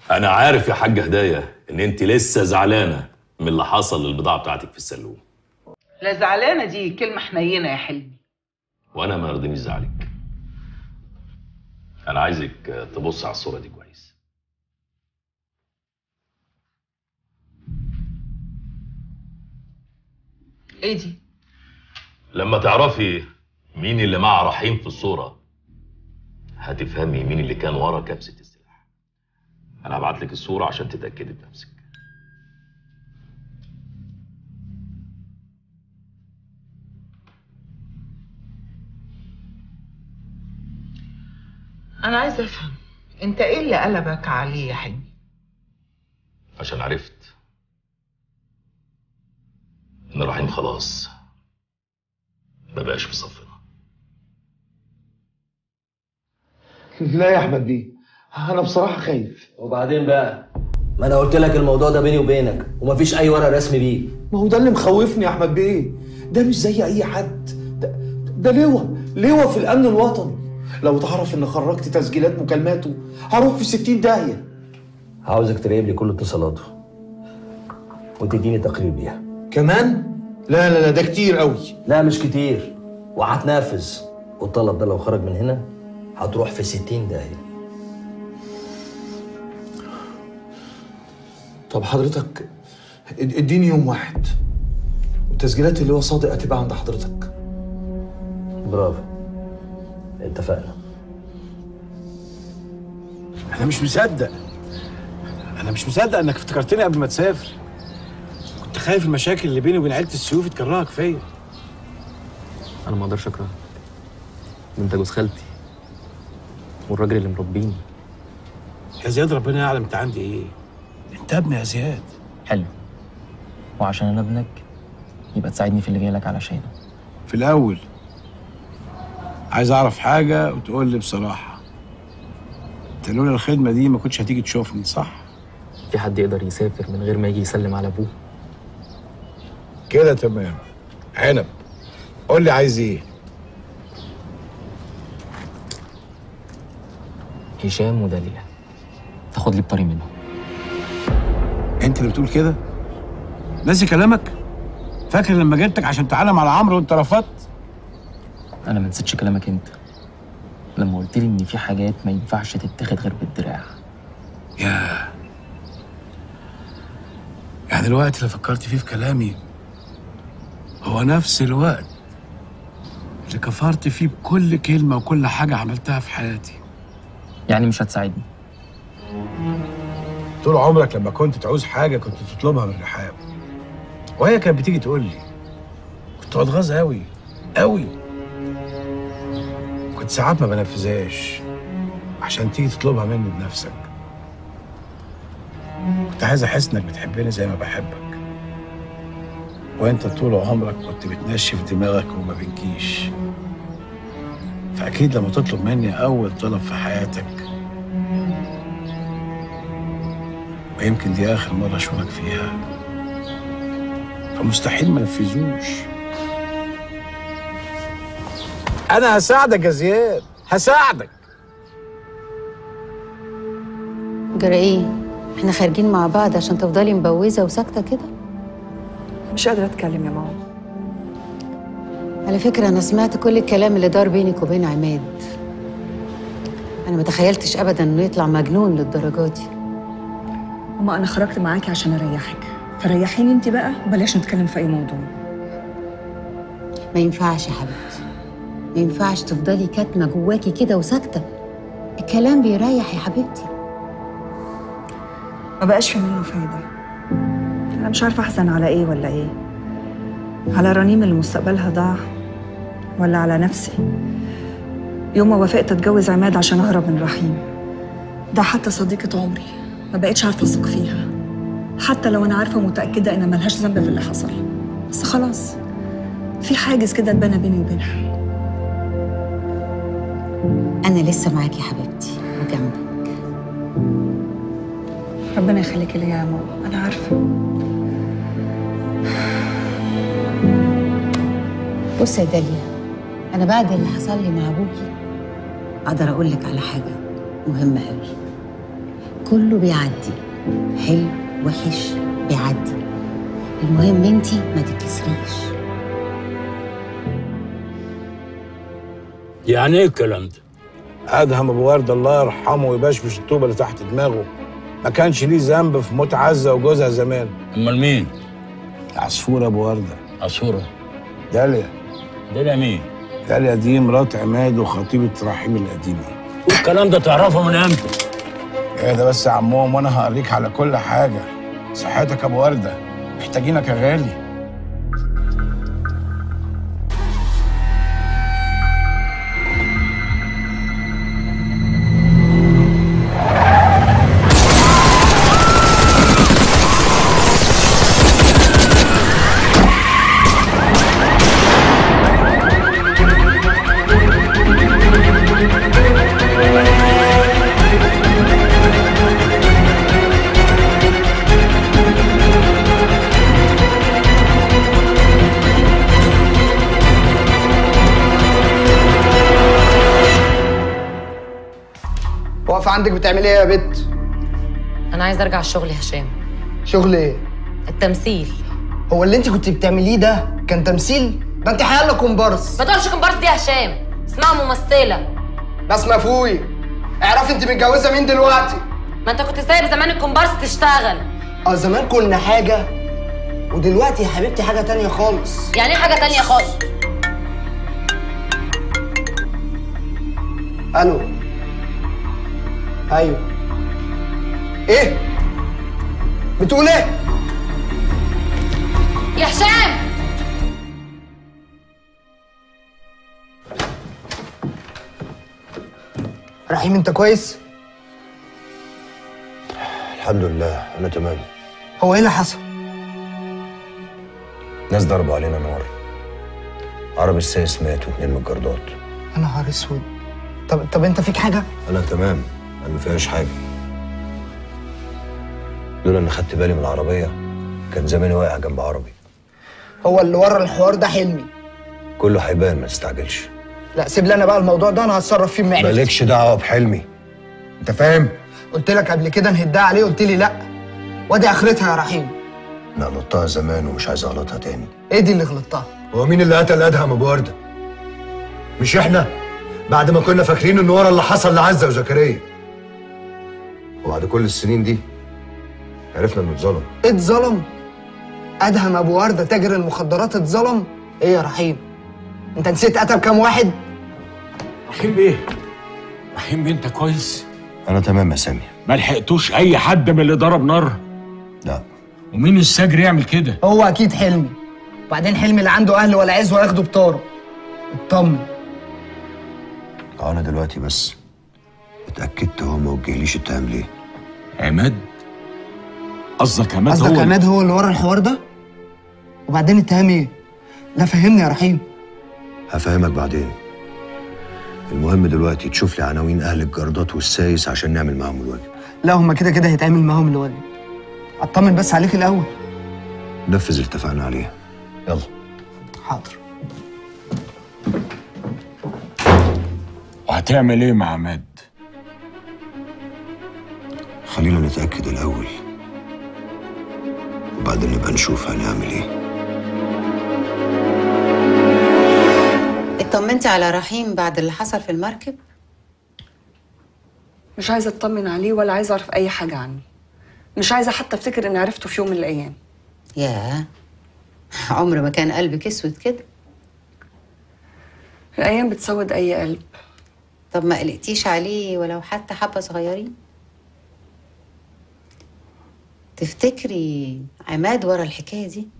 انا عارف يا حاجه هدايا ان انت لسه زعلانه من اللي حصل للبضاعه بتاعتك في السلوم. لا زعلانه دي كلمه حنينه يا حلمي. وانا ما يرضينيش زعلك. انا عايزك تبص على الصوره دي كويس. ايه دي؟ لما تعرفي مين اللي مع رحيم في الصوره هتفهمي مين اللي كان ورا كبسه السلاح. انا هبعت لك الصوره عشان تتاكدي بنفسك. انا عايزه افهم انت ايه اللي قلبك عليه يا حلمي؟ عشان عرفت ان رحيم خلاص ما بقاش في صفنا. لا يا احمد بيه، انا بصراحه خايف. وبعدين بقى؟ ما انا قلت لك الموضوع ده بيني وبينك ومفيش اي ورق رسمي بيه. ما هو ده اللي مخوفني يا احمد بيه. ده مش زي اي حد، ده لواء في الامن الوطني. لو تعرف ان خرجت تسجيلات مكالماته هروح في 60 داهيه. عاوزك تراقب لي كل اتصالاته وتديني تقرير بيها. كمان؟ لا ده كتير قوي. لا مش كتير، وهتنفذ. والطلب ده لو خرج من هنا هتروح في 60 داهيه. طب حضرتك اديني يوم واحد والتسجيلات اللي هو صادق هتبقى عند حضرتك. برافو، اتفقنا. انا مش مصدق انك افتكرتني قبل ما تسافر. كنت خايف المشاكل اللي بيني وبين عيله السيوف تكرهك فيا. انا ما اقدرش اكرهك، انت جوز خالتي والراجل اللي مربيني. يا زياد ربنا يعلم انت عندي ايه. انت ابني يا زياد. حلو، وعشان انا ابنك يبقى تساعدني في اللي جاي لك علشانه. في الاول عايز اعرف حاجه وتقول لي بصراحه. انت لولا الخدمه دي ما كنتش هتيجي تشوفني، صح؟ في حد يقدر يسافر من غير ما يجي يسلم على ابوه؟ كده تمام. عنب، قول لي عايز ايه؟ هشام وداليا، تاخد لي بطري منهم. انت اللي بتقول كده؟ ناسي كلامك؟ فاكر لما جبتك عشان تعلم على عمرو وانت رفضت؟ انا ما نسيتش كلامك انت لما قلت لي ان في حاجات ما ينفعش تتاخد غير بالدراع. يعني الوقت اللي فكرت فيه في كلامي هو نفس الوقت اللي كفرت فيه بكل كلمة وكل حاجة عملتها في حياتي. يعني مش هتساعدني؟ طول عمرك لما كنت تعوز حاجة كنت تطلبها من رحاب، وهي كانت بتيجي تقول لي. كنت بتغاظ قوي قوي. كنت ساعات ما بنفذهاش عشان تيجي تطلبها مني بنفسك. كنت عايز احس انك بتحبني زي ما بحبك، وانت طول عمرك كنت بتنشف دماغك وما بنجيش. فاكيد لما تطلب مني اول طلب في حياتك، ويمكن دي اخر مره اشوفك فيها، فمستحيل ما نفذوش. انا هساعدك يا زياد، هساعدك. جرى ايه؟ احنا خارجين مع بعض عشان تفضلي مبوزه وساكته كده؟ مش قادره اتكلم يا ماما. على فكره انا سمعت كل الكلام اللي دار بينك وبين عماد. انا ما تخيلتش ابدا انه يطلع مجنون للدرجه دي. ماما انا خرجت معاكي عشان اريحك، فريحيني انت بقى وبلاش نتكلم في اي موضوع. ما ينفعش يا حبيبتي، ما ينفعش تفضلي كاتمه جواكي كده وساكته. الكلام بيريح يا حبيبتي. ما بقاش في منه فايده. انا مش عارفه احزن على ايه ولا ايه، على رنيم اللي مستقبلها ضاع، ولا على نفسي يوم ما وافقت اتجوز عماد عشان اهرب من رحيم. ده حتى صديقه عمري ما بقتش عارفه اثق فيها، حتى لو انا عارفه ومتاكده ان ملهاش ذنب في اللي حصل، بس خلاص في حاجز كده اتبنى بيني وبينها. انا لسه معاكي يا حبيبتي وجنبك. ربنا يخليكي ليا يا ماما، انا عارفه. بصي يا داليا، انا بعد اللي حصل لي مع ابوكي اقدر اقول لك على حاجه مهمه قوي. كله بيعدي، حلو وحش بيعدي، المهم انتي ما تتكسريش. يعني ايه الكلام ده؟ ادهم ابو ورده الله يرحمه ويبشبش الطوبه اللي تحت دماغه، ما كانش ليه ذنب في موت عزه وجوزها زمان. امال مين؟ عصفور ابو ورده. عصفوره؟ داليا. داليا مين؟ داليا دي مرات عماد وخطيبه رحيم القديمه. والكلام ده تعرفه من امتى؟ ايه ده بس يا عمهم وانا هوريك على كل حاجه. صحتك يا ابو ورده، محتاجينك يا غالي. واقفة عندك بتعملي ايه يا بت؟ أنا عايزة أرجع الشغل يا هشام. شغل ايه؟ التمثيل. هو اللي انت كنت بتعمليه ده كان تمثيل؟ ده انت حيالله كومبارس. ما تقولش كومبارس دي يا هشام، اسمها ممثلة. بسمة فوقي، اعرفي انت متجوزة مين دلوقتي؟ ما انت كنت سايب زمان الكومبارس تشتغل. زمان كنا حاجة ودلوقتي يا حبيبتي حاجة تانية خالص. يعني ايه حاجة تانية خالص؟ الو. ايوه. ايه؟ بتقول ايه؟ يا هشام! رحيم انت كويس؟ الحمد لله انا تمام. هو ايه اللي حصل؟ ناس ضربوا علينا نار. عربي السايس مات واتنين من الجردات. يا نهار اسود. طب انت فيك حاجة؟ انا تمام، انا ما فيهاش حاجه. لولا اني خدت بالي من العربيه كان زماني واقع جنب عربي. هو اللي ورا الحوار ده حلمي. كله هيبان، ما تستعجلش. لا سيب لي انا بقى الموضوع ده، انا هتصرف فيه بمعرفتي. مالكش دعوه بحلمي، انت فاهم؟ قلت لك قبل كده نهدها عليه، قلت لي لا. وادي اخرتها يا رحيم. انا غلطتها زمان ومش عايز اغلطها تاني. ايه دي اللي غلطتها؟ هو مين اللي قتل ادهم ابو ورده؟ مش احنا؟ بعد ما كنا فاكرين ان ورا اللي حصل لعزه وزكريا. وبعد كل السنين دي عرفنا انه اتظلم. اتظلم؟ ادهم ابو ورده تاجر المخدرات اتظلم؟ ايه يا رحيم؟ انت نسيت قتل كام واحد؟ رحيم بيه، رحيم بيه انت كويس؟ انا تمام يا سامي. ما لحقتوش اي حد من اللي ضرب نار؟ لا. ومين السجر يعمل كده؟ هو اكيد حلمي. وبعدين حلمي لا عنده اهل ولا عزوه ياخده بطاره. اطمن. انا دلوقتي بس اتاكدت هو ما وجهليش اتهام ليه. عماد؟ قصدك عماد هو؟ قصدك عماد هو اللي ورا الحوار ده؟ وبعدين اتهام ايه؟ لا فهمني يا رحيم. هفهمك بعدين. المهم دلوقتي تشوف لي عناوين اهل الجردات والسايس عشان نعمل معاهم الواجب. لا هما كده كده هيتعمل معاهم الواجب. اطمن بس عليك الاول. نفذ اللي اتفقنا عليه. يلا. حاضر. وهتعمل ايه مع عماد؟ خلينا نتاكد الاول وبعدين نبقى نشوف هنعمل ايه. اطمنتي على رحيم بعد اللي حصل في المركب؟ مش عايزه اطمن عليه ولا عايزه اعرف اي حاجه عنه. مش عايزه حتى افتكر اني عرفته في يوم من الايام. ياه، عمر ما كان قلبك اسود كده. الايام بتسود اي قلب. طب ما قلقتيش عليه ولو حتى حبه صغيرين؟ تفتكري عماد ورا الحكايه دي؟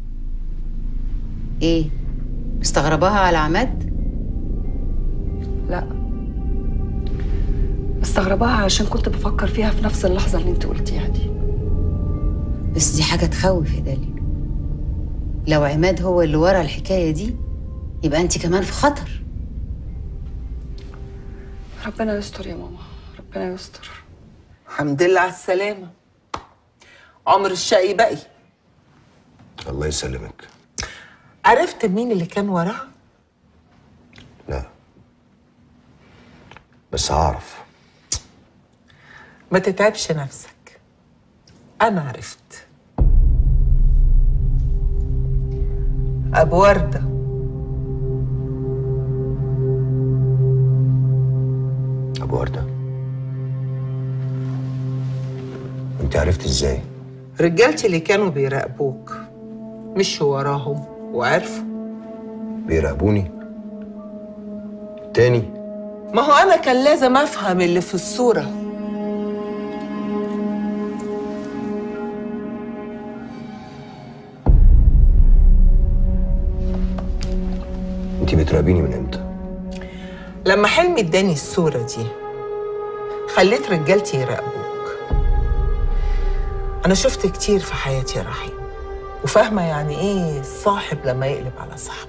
ايه مستغرباها على عماد؟ لا، مستغرباها علشان كنت بفكر فيها في نفس اللحظه اللي انت قلتيها دي. بس دي حاجه تخوف يا داليا. لو عماد هو اللي ورا الحكايه دي يبقى انت كمان في خطر. ربنا يستر يا ماما، ربنا يستر. الحمد لله على السلامة. عمر الشقي بقي. الله يسلمك. عرفت مين اللي كان وراها؟ لا بس هعرف. ما تتعبش نفسك، أنا عرفت. أبو وردة، أبو وردة، أنت عرفت إزاي؟ رجالتي اللي كانوا بيراقبوك مشوا وراهم وعرفوا. بيراقبوني؟ تاني؟ ما هو أنا كان لازم أفهم اللي في الصورة. أنت بتراقبيني من إمتى؟ لما حلمي اداني الصورة دي خليت رجالتي يراقبوك. أنا شفت كتير في حياتي يا رحيم، وفاهمة يعني إيه صاحب لما يقلب على صاحبه،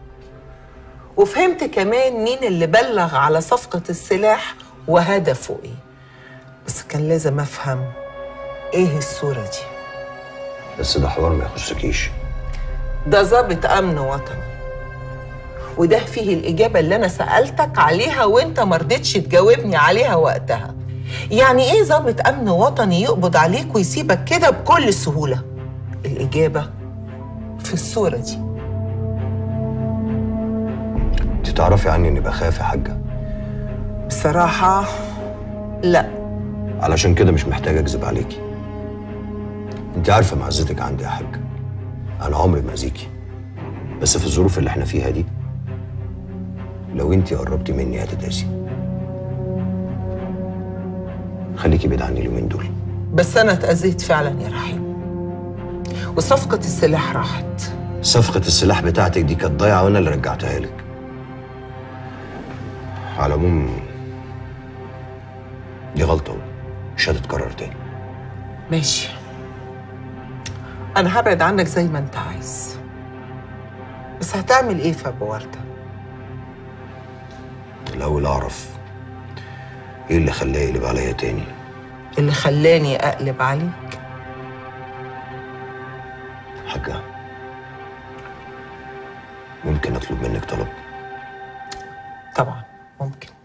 وفهمت كمان مين اللي بلغ على صفقة السلاح وهدفه إيه. بس كان لازم أفهم إيه الصورة دي. بس ده حوار ما يخصكيش. ده ضابط أمن وطني، وده فيه الإجابة اللي أنا سألتك عليها وأنت مرضتش تجاوبني عليها وقتها. يعني إيه ضابط أمن وطني يقبض عليك ويسيبك كده بكل سهولة؟ الإجابة في الصورة دي. أنت تعرفي عني إني بخاف يا حاجة؟ بصراحة لا. علشان كده مش محتاج أكذب عليكي. أنت عارفة معزتك عندي يا حاجة، أنا عمري ما أذيكي، بس في الظروف اللي إحنا فيها دي لو أنت قربتي مني هتتأذي. خليكي بعيد عني اليومين دول. بس أنا اتأذيت فعلا يا رحيم، وصفقة السلاح راحت. صفقة السلاح بتاعتك دي كانت ضايعة وأنا اللي رجعتها لك. على العموم دي غلطة مش هتتكرر تاني. ماشي، أنا هبعد عنك زي ما أنت عايز، بس هتعمل إيه في أبو وردة؟ الأول أعرف إيه اللي خلاه يقلب عليا تاني. اللي خلاني أقلب عليك؟ حاجة، ممكن أطلب منك طلب؟ طبعا ممكن.